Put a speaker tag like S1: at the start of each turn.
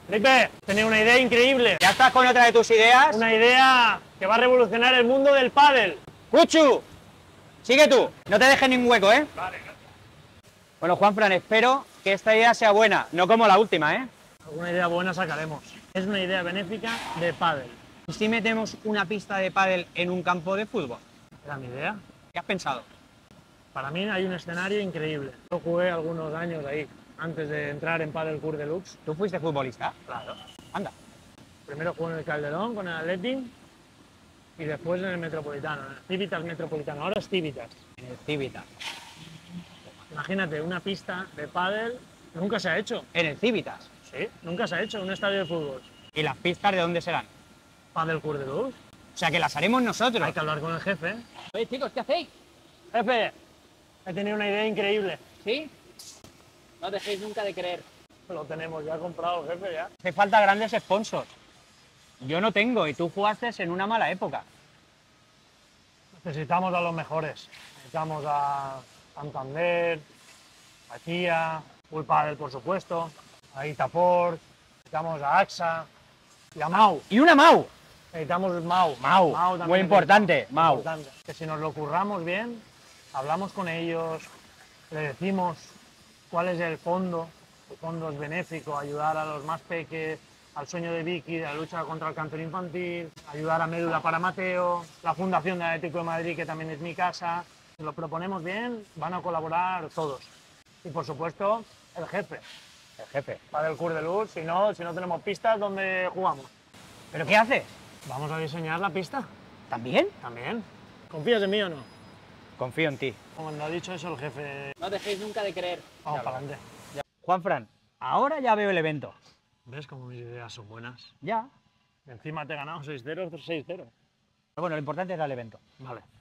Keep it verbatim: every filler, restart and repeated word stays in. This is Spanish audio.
S1: Felipe, tenía una idea increíble.
S2: ¿Ya estás con otra de tus ideas?
S1: Una idea que va a revolucionar el mundo del pádel.
S2: ¡Cuchu! Sigue tú, no te dejes ningún hueco, ¿eh?
S1: Vale.
S2: Bueno, Juanfran, espero que esta idea sea buena, no como la última, ¿eh?
S1: Alguna idea buena sacaremos. Es una idea benéfica de pádel.
S2: ¿Y si metemos una pista de pádel en un campo de fútbol?
S1: ¿Era mi idea?
S2: ¿Qué has pensado?
S1: Para mí hay un escenario increíble. Yo jugué algunos años ahí, antes de entrar en Padel Court Deluxe.
S2: ¿Tú fuiste futbolista?
S1: Claro.
S2: Anda.
S1: Primero jugué en el Calderón con el Athletic y después en el Metropolitano, en el Civitas Metropolitano. Ahora es Civitas.
S2: En el Civitas.
S1: Imagínate, una pista de pádel nunca se ha hecho.
S2: En el Civitas.
S1: Sí, nunca se ha hecho, un estadio de fútbol.
S2: ¿Y las pistas de dónde serán?
S1: Padel Court Deluxe.
S2: O sea, que las haremos nosotros.
S1: Hay que hablar con el jefe.
S2: Oye, chicos, ¿qué hacéis?
S1: Jefe, he tenido una idea increíble.
S2: ¿Sí? No dejéis nunca de creer.
S1: Lo tenemos ya comprado, jefe, ya.
S2: Hace falta grandes sponsors. Yo no tengo y tú jugaste en una mala época.
S1: Necesitamos a los mejores. Necesitamos a Santander, a Kia, Full Padel, por supuesto, a Itaport, necesitamos a AXA y a Mau.
S2: ¡Y una Mau!
S1: Necesitamos Mau.
S2: Mau,
S1: también
S2: muy
S1: es
S2: importante, Mau.
S1: importante. Que si nos lo curramos bien, hablamos con ellos, le decimos cuál es el fondo. El fondo es benéfico, ayudar a los más peques, al sueño de Vicky, de la lucha contra el cáncer infantil, ayudar a Médula para Mateo, la Fundación de Atlético de Madrid, que también es mi casa. Si lo proponemos bien, van a colaborar todos. Y por supuesto, el jefe.
S2: El jefe.
S1: Para el Court Deluxe, si no, si no tenemos pistas, ¿dónde jugamos?
S2: ¿Pero qué haces?
S1: Vamos a diseñar la pista.
S2: ¿También?
S1: También. ¿Confías en mí o no?
S2: Confío en ti.
S1: Como me ha dicho eso el jefe.
S2: No dejéis nunca de creer.
S1: Vamos para adelante.
S2: Juanfran, ahora ya veo el evento.
S1: ¿Ves cómo mis ideas son buenas?
S2: Ya.
S1: Encima te he ganado seis cero, seis cero.
S2: Pero bueno, lo importante era el evento.
S1: Vale.